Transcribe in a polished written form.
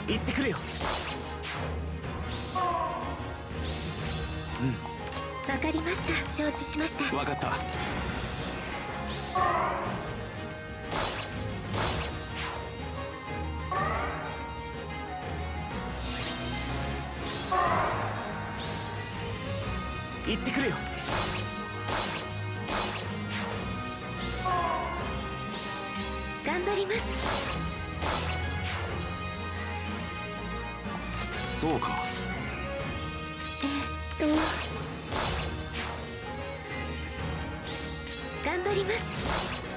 行ってくるよ。 わかりました。承知しました。 分かった。行ってくるよ。 頑張ります。 そうか。 頑張ります。